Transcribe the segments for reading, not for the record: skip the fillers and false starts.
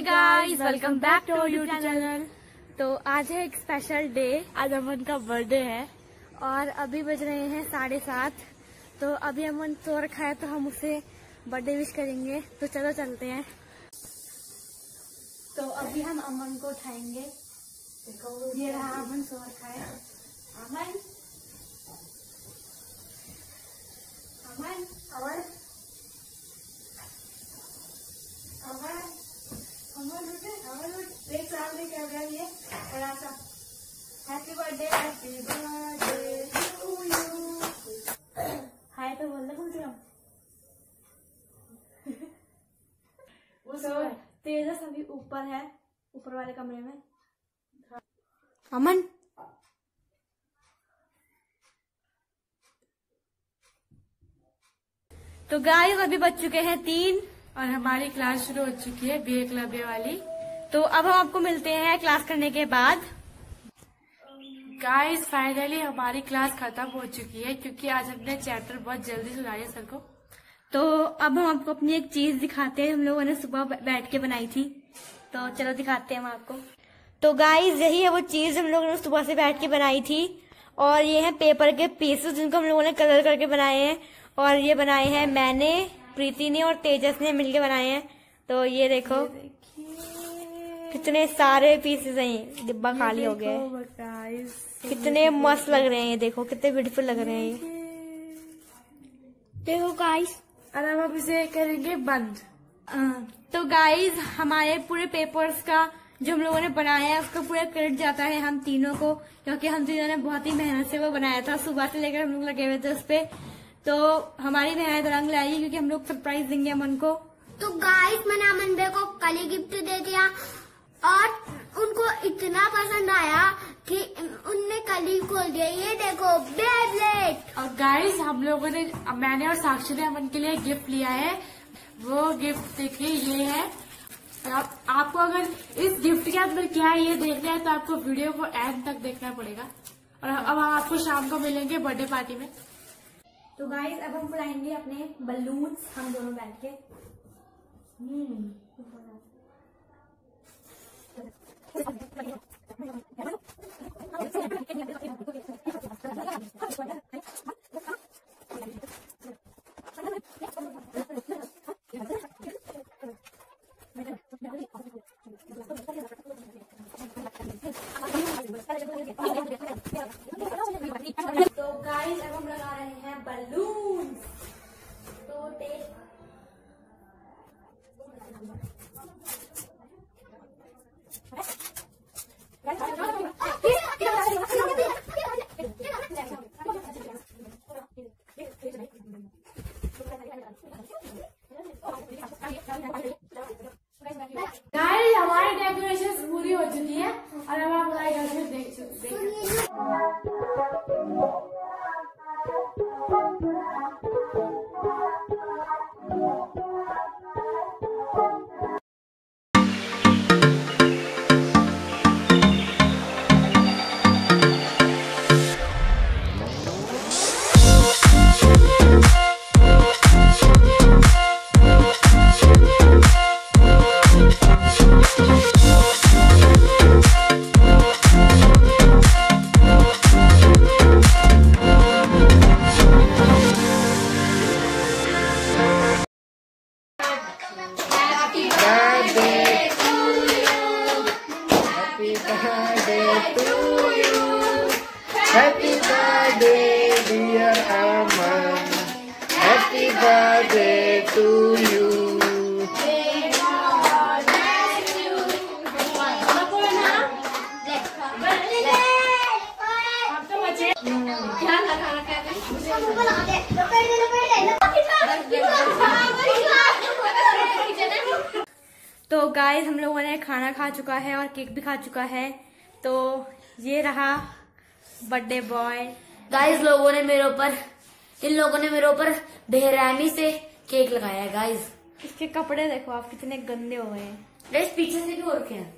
Guys, welcome back to YouTube channel. तो आज है एक स्पेशल डे, आज अमन का बर्थडे है और अभी बज रहे हैं 7:30। तो अभी अमन सो रखा है तो हम उसे बर्थडे विश करेंगे। तो चलो चलते हैं। तो अभी हम अमन को उठाएंगे। ये रहा अमन सो रखा है। अमन अमन अमन अमन अमन उठ देख सामने क्या हो ये बड़ा सा happy birthday to you. Hi तो बोल कम से कम। वो तेजस अभी ऊपर है, ऊपर वाले कमरे में। अमन तो गाइस अभी बज चुके हैं 3 और हमारी क्लास शुरू हो चुकी है बी एकलव्य वाली। तो अब हम आपको मिलते हैं क्लास करने के बाद। गाइस फाइनली हमारी क्लास खत्म हो चुकी है क्योंकि आज हमने चैप्टर बहुत जल्दी सुनाया सर को। तो अब हम आपको अपनी एक चीज दिखाते हैं, हम लोगों ने सुबह बैठ के बनाई थी। तो चलो दिखाते हैं हम आपको। तो गाइस यही है वो चीज हम लोगों ने सुबह से बैठ के बनाई थी। और ये है पेपर के पीसेस जिनको हम लोगों ने कलर करके बनाए हैं। और ये बनाए हैं मैंने, प्रीति ने और तेजस ने मिलके बनाए हैं। तो ये देखो कितने सारे पीसेस हैं, ये डिब्बा खाली हो गया है। कितने मस्त लग रहे हैं, ये देखो कितने ब्यूटीफुल लग रहे हैं ये। देखो गाइस, और अब हम इसे करेंगे बंद। तो गाइस हमारे पूरे पेपर्स का जो हम लोगों ने बनाया है उसका पूरा क्रेडिट जाता है हम तीनों को, क्योंकि हम तीनों ने बहुत ही मेहनत से वो बनाया था। सुबह से लेकर हम लोग लगे हुए थे उस पे। तो हमारी मेहनत रंग लाई क्योंकि हम लोग सरप्राइज देंगे अमन को। तो गाइस मैंने अमन भाई को कल ही गिफ्ट दे दिया और उनको इतना पसंद आया कि उनने कल ही खोल दिया। ये देखो बेब्लेट। और गाइस हम लोगों ने, मैंने और साक्षी ने अमन के लिए गिफ्ट लिया है। वो गिफ्ट देखिए ये है। आपको अगर इस गिफ्ट के अंदर क्या है ये देखना है तो आपको वीडियो को एंड तक देखना पड़ेगा। और अब हम आपको शाम को मिलेंगे बर्थडे पार्टी में। तो गाइस अब हम बुलाएंगे अपने बलून्स, हम दोनों बैठ के। तो गाइस अब हम लगा रहे हैं बलून। तो गाइस हमारी डेकोरेशन पूरी हो चुकी है और अब आप हमारे घर में देख सकते हैं। Happy birthday, dear Aman. Happy birthday to you. तो गाइस हम लोगों ने खाना खा चुका है और केक भी खा चुका है। तो ये रहा बर्थडे बॉय। गाइस इन लोगों ने मेरे ऊपर बेरहमी से केक लगाया है। गाइस इसके कपड़े देखो आप कितने गंदे हो गए हैं। गाइस पीछे से भी हो रखे हैं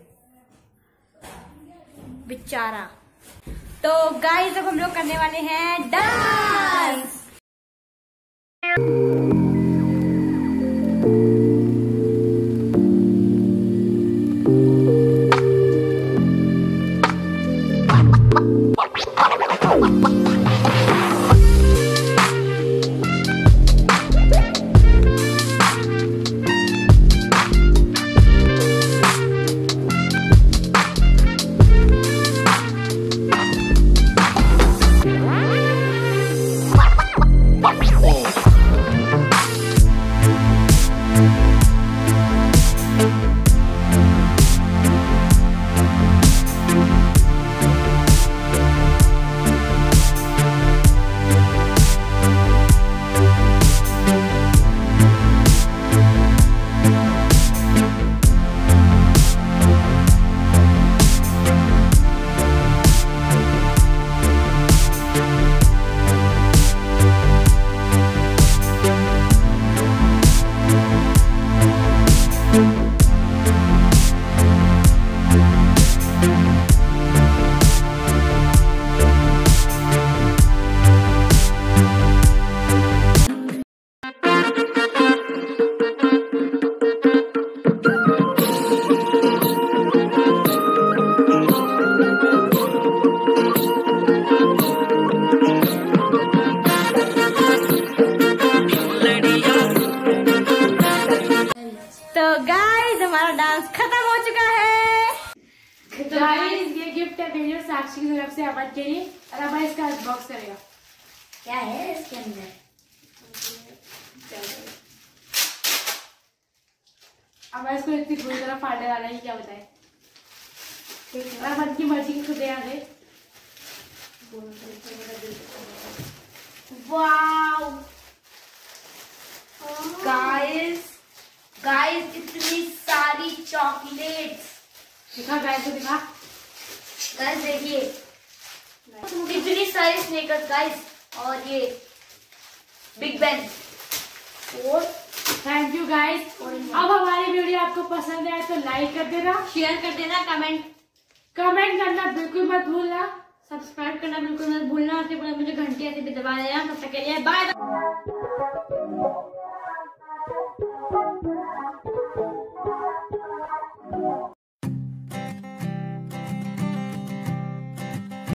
बेचारा। तो गाइस अब हम लोग करने वाले हैं डांस। हमारा डांस खत्म हो चुका है। तो गाइस ये गिफ्ट है मेरी और साक्षी की तरफ से अमन के लिए, और अब इसका अनबॉक्स करेगा। क्या है इसके अंदर? अब इसको इतनी बुरी तरह फाड़ने वाला है, क्या बताए। अमन की मर्जी की खुद आ गए। वाओ गाइस इतनी सारी चॉकलेट्स। दिखा गाइस को दिखा। गाइस देखिए कितनी सारी स्नेकर्स गाइस, और ये बिग बैन। और थैंक यू गाइस। अब हमारी वीडियो आपको पसंद आए तो लाइक कर देना, शेयर कर देना, कमेंट करना बिल्कुल मत भूलना, सब्सक्राइब करना बिल्कुल मत भूलना, मुझे घंटी ऐसे भी दबा देना। तब तक के लिए बाय।